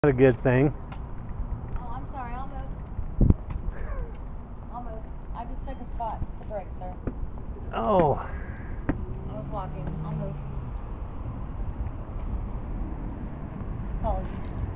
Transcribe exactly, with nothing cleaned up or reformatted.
A good thing. Oh, I'm sorry. I'll move. I'll move. I just took a spot. Just a break, sir. Oh. I was walking. I'll move. Apologies.